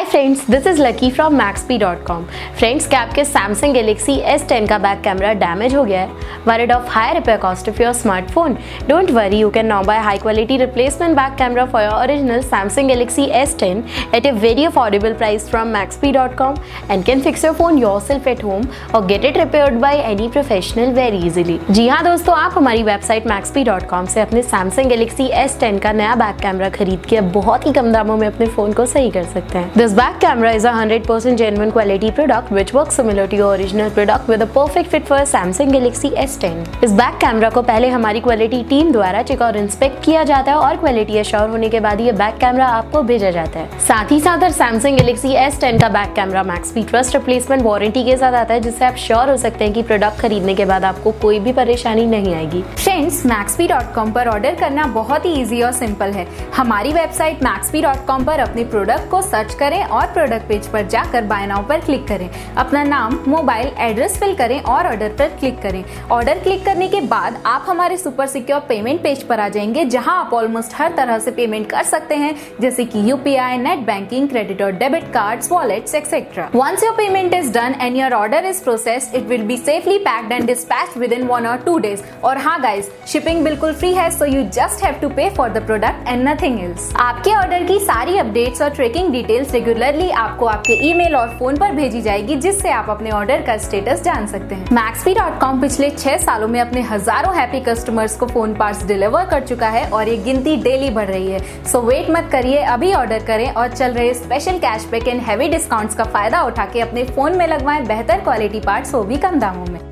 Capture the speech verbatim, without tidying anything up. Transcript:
Friends, this is Lucky from Maxpe dot com. Friends, क्या आपके Samsung Galaxy S ten का back camera damage हो गया है? Worried of high repair cost of your smartphone? Don't worry, you can now buy high quality replacement back camera for your original Samsung Galaxy S ten at a very affordable price from maxpy dot com and can fix your phone yourself at home or get it repaired by any professional very easily। जी हाँ दोस्तों, आप हमारी website मैक्सपी dot com से अपने Samsung Galaxy S ten का नया back camera खरीद के बहुत ही कम दामों में अपने फोन को सही कर सकते हैं। This back camera is a one hundred percent genuine quality product which works similar to your original product with a perfect fit for Samsung Galaxy S ten। इस बैक कैमरा को पहले हमारी क्वालिटी टीम द्वारा check और inspect किया जाता है और क्वालिटी एश्योर होने के बाद ये बैक कैमरा आपको भेजा जाता है। साथ ही साथ Samsung Galaxy S ten का बैक कैमरा मैक्सपी ट्रस्ट रिप्लेसमेंट वारंटी के साथ आता है, जिससे आप श्योर हो सकते हैं कि प्रोडक्ट खरीदने के बाद आपको कोई भी परेशानी नहीं आएगी। फ्रेंड्स, मैक्सपी डॉट कॉम पर ऑर्डर करना बहुत ही इजी और सिंपल है। हमारी वेबसाइट मैक्सपी डॉट कॉम पर अपने प्रोडक्ट को सर्च करें और प्रोडक्ट पेज पर जाकर बाय नाउ पर क्लिक करें। अपना नाम, मोबाइल एड्रेस फिल करें और ऑर्डर पर क्लिक करें। ऑर्डर क्लिक करने के बाद आप हमारे सुपर सिक्योर पेमेंट पेज पर आ जाएंगे, जहां आप ऑलमोस्ट हर तरह से पेमेंट कर सकते हैं, जैसे कि यूपीआई, नेट बैंकिंग, क्रेडिट और debit cards, wallets etcetera. Once your payment is done and your order is processed, it will be safely packed and dispatched within one or two days. और हाँ guys, shipping बिल्कुल free है, so you just have to pay for the product and nothing else. आपके order की सारी updates और tracking details regularly आपको आपके ईमेल और फोन पर भेजी जाएगी, जिससे आप अपने ऑर्डर का स्टेटस जान सकते हैं। मैक्सपी डॉट कॉम पिछले छह सालों में अपने हजारों हैप्पी कस्टमर्स को फोन पार्ट्स डिलीवर कर चुका है और ये गिनती डेली बढ़ रही है। सो वेट मत करिए, अभी ऑर्डर करें और चल रहे special cashback and heavy discounts का फायदा उठा के अपने फोन में लगवाएं बेहतर क्वालिटी पार्ट्स, वो भी कम दामों में।